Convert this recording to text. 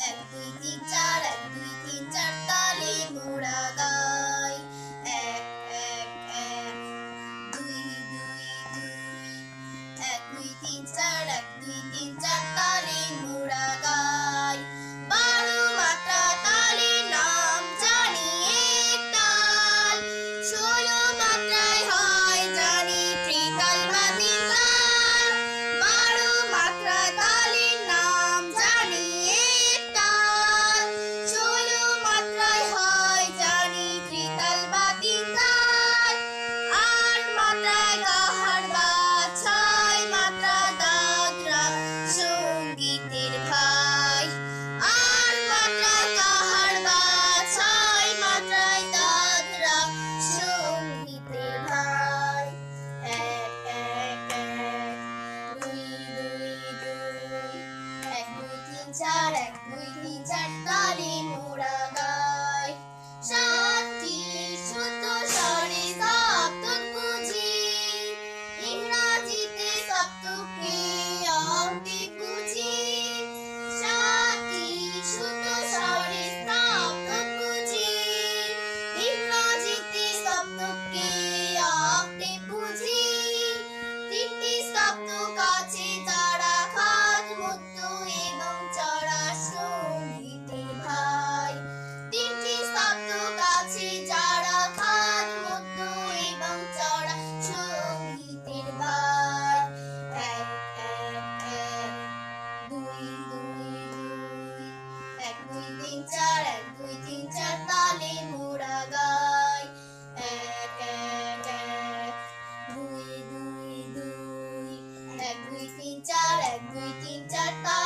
এক দুই তিন চার, এক দুই তিন চার তালে মোরা গাই। এক এক এক, দুই দুই দুই, এক দুই তিন চার, এক দুই তিন চার তালে মোরা গাই। 12 মাত্রা তালের নাম জানি এক তাল, 16 মাত্রায় হয় জানি ত্রিতাল বা তিনতাল। 12 মাত্রা তালের নাম জানি এক তাল, 16 মাত্রায় হয় জানি ত্রিতাল বা তিনতাল। 8 মাত্রায় গাহার বা 6 মাত্রা দাদরা সঙ্গীতের ভাই। 8 মাত্রায় গাহার বা 6 মাত্রায় দাদরা সঙ্গীতের ভাই। এক এক এক, দুই দুই দুই, এক দুই তিন চার, এক দুই তিন চার তালে মোরা গাই। 7টি শুদ্ধ স্বরে সপ্তক বুঝি, ইংরাজিতে সপ্তকে অক্টি বুঝি। 7টি শুদ্ধ স্বরে সপ্তক বুঝি, ইংরাজিতে সপ্তকে অক্টি বুঝি। 3টি সপ্তক আছে যারা খাদ মধ্য এবং চড়া সঙ্গীতের ভাই। 3টি সপ্তক আছে যারা খাদ মধ্য এবং চড়া সঙ্গীতের ভাই। এক এক এক, দুই দুই দুই, এক দুই তিন চার, এক দুই তিন চার তালে মোরা গাই। এক এক এক, দুই দুই দুই, এক দুই তিন চার, এক দুই তিন চার তালে